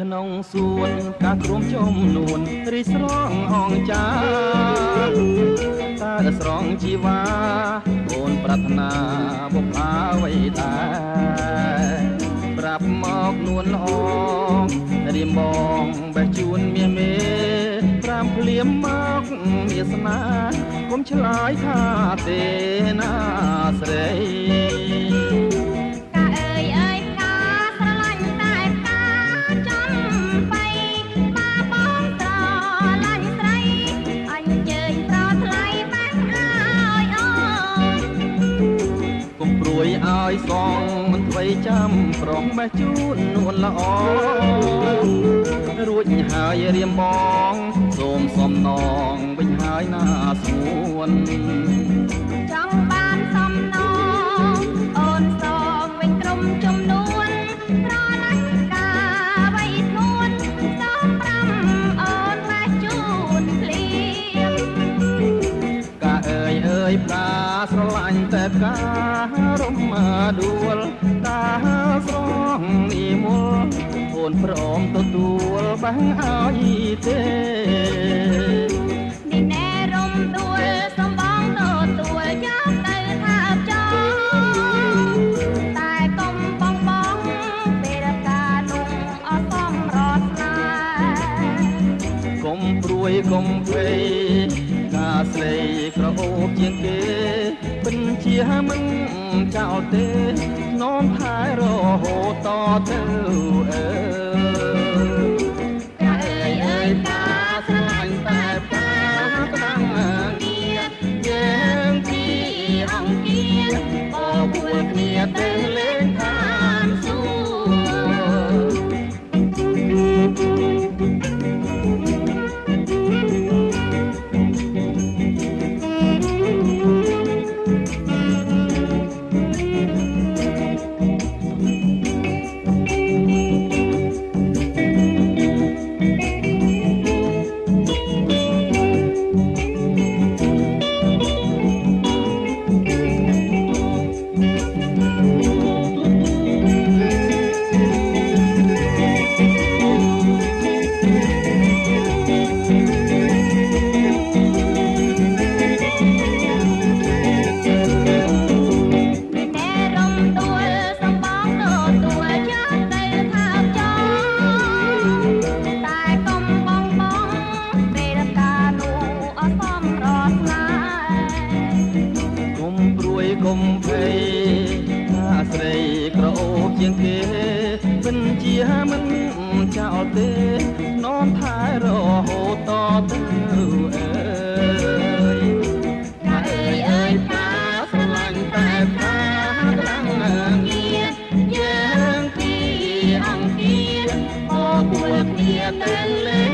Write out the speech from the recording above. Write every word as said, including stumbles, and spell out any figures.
ក្នុងសួនការគ្រោមចំនួនរីស្រងអងចាតើស្រងជីវ៉ាអូនប្រាថ្នាបុព្វាអ្វីដែរប្រាប់មកនួនល្អរៀមបងបេះជួនមាសមេប្រាំភ្លៀមមកវាសនាគុំឆ្លើយថាទេណាស្រីឲ្យសងមិនថ្មីចាំប្រងបេះជូននួនល្អរួចហើយរៀមបងសូមសំណងវិញហើយណាស្ងួនចង់បានសំណងអូនសងវិញក្រុមចំនួនត្រឡាញ់ការវ័យធ្ងន់សូមប្រាំអូនបេះជូនភ្លៀងកាអើយអើយផ្កាស្រឡាញ់តែផ្ការំដួលតាស្រងនិមលអូនព្រមទទួលបាំងឲ្យទេនេះណែរំដួលសំបងទទួលយកទៅថាចោតែកុំបងបងពេលការនោះអត់សំរត់ណាកុំព្រួយកុំភ័យការស្រីក្រអូបជាងគេពិនជាមិនចោលទេនោមថែរហូតតទៅអើកាអើយអើយការស្រឡាញ់តែផ្កាក្តាំងងារយើងពីអង្គាបបួលគ្នាទៅលេងតាមសួកុំភ័យថាស្រីក្រអូបជាងគេពិនជាមិនចោលទេនោមថែរហូតតទៅអើយកាអើយអើយផ្កាស្រឡាញ់តែផ្កាខ្លាំងងារយើងពីអង្គាបបួលគ្នាទៅលេ